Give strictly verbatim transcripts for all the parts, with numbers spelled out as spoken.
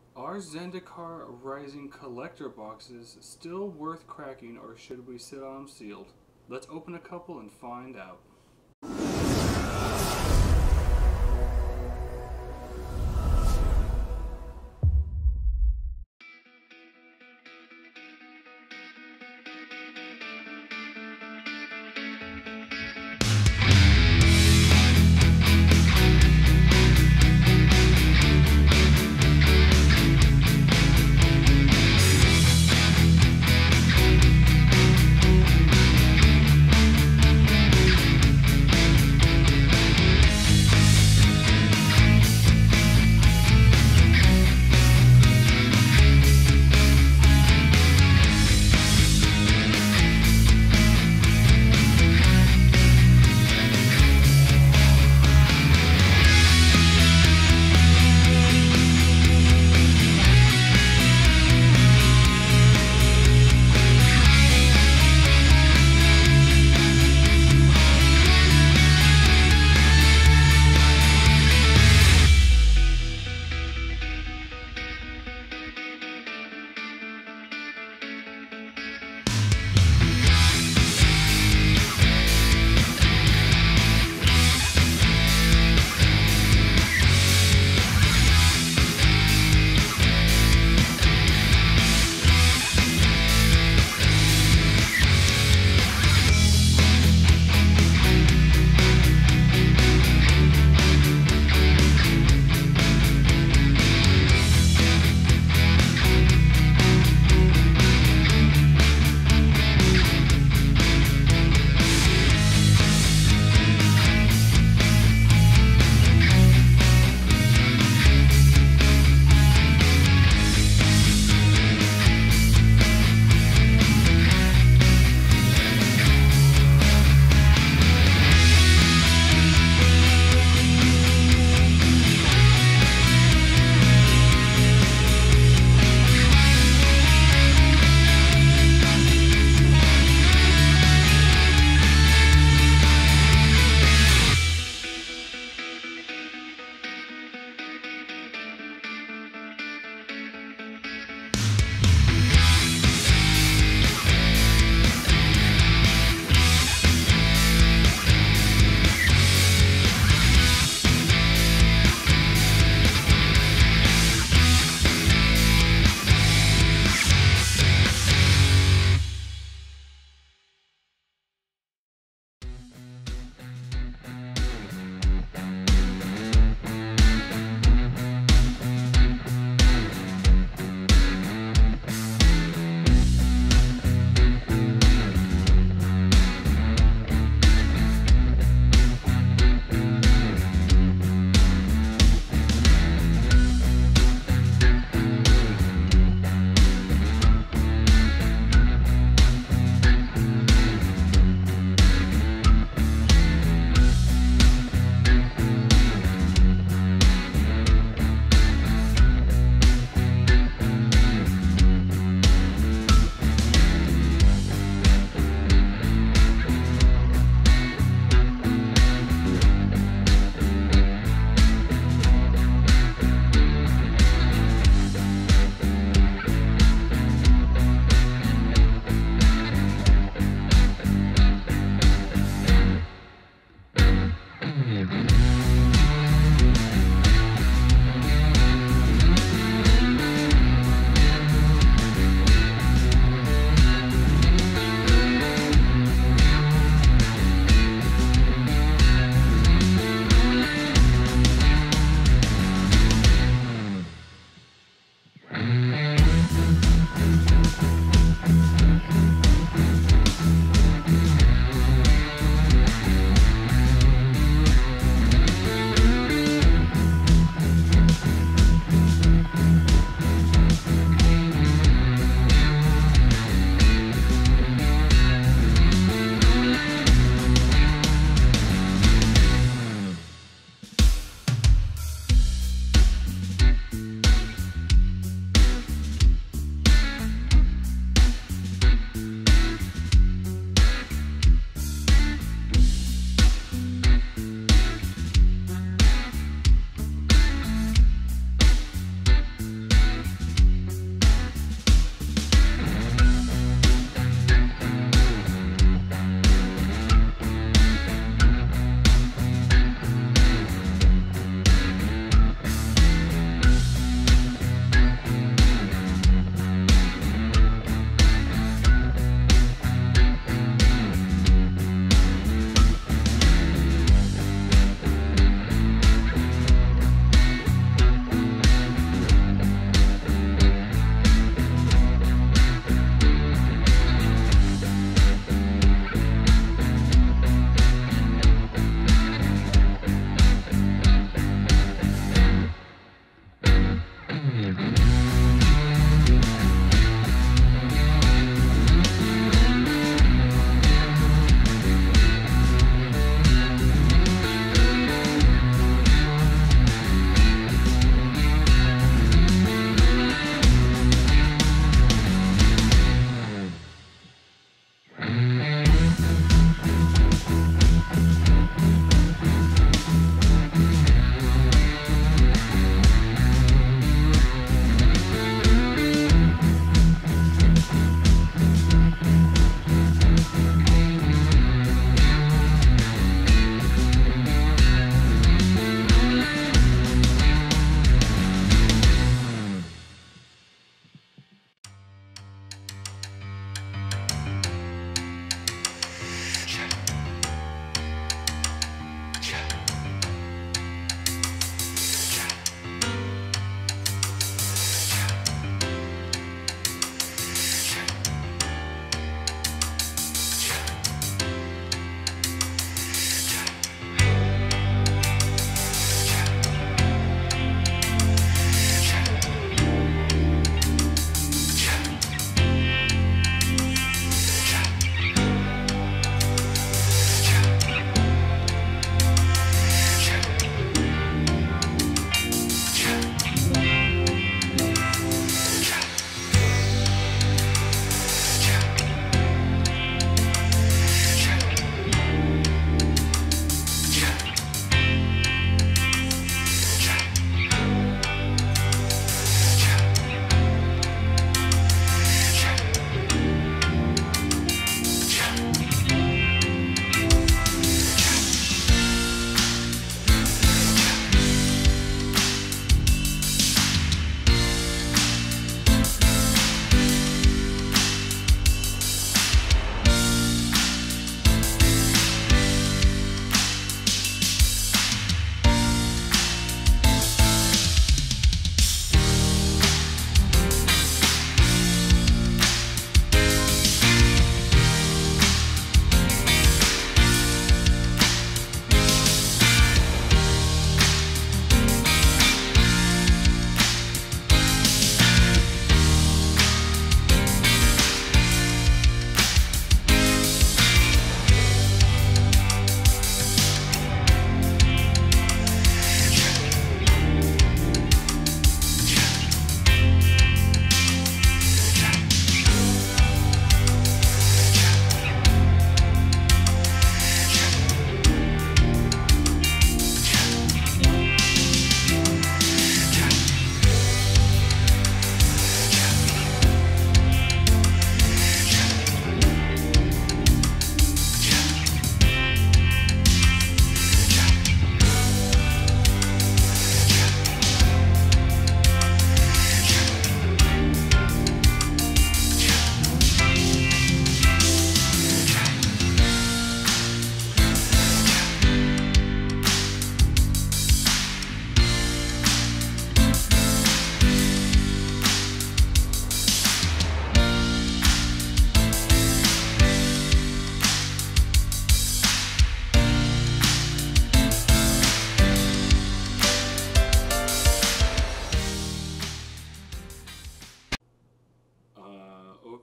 Are Zendikar Rising collector boxes still worth cracking, or should we sit on them sealed? Let's open a couple and find out.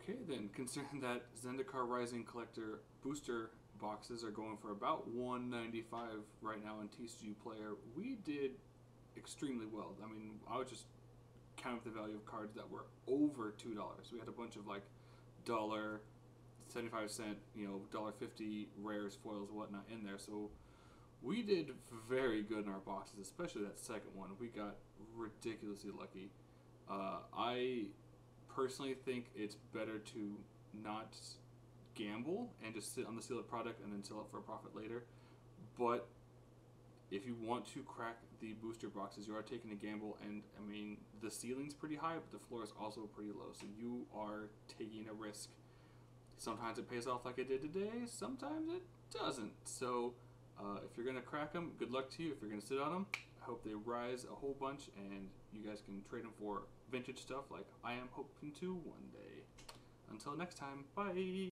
Okay, then, considering that Zendikar Rising Collector booster boxes are going for about one ninety-five right now in T C G Player, we did extremely well. I mean, I was just counting the value of cards that were over two dollars. We had a bunch of like dollar, seventy-five cent, you know, dollar fifty rares, foils, whatnot in there. So we did very good in our boxes, especially that second one. We got ridiculously lucky. Uh, I personally think it's better to not gamble and just sit on the sealed product and then sell it for a profit later. But if you want to crack the booster boxes, you are taking a gamble, and I mean, the ceiling's pretty high, but the floor is also pretty low, so you are taking a risk. Sometimes it pays off like it did today, sometimes it doesn't. So uh, if you're going to crack them, good luck to you. If you're going to sit on them, I hope they rise a whole bunch and you guys can trade them for vintage stuff like I am hoping to one day. Until next time, bye!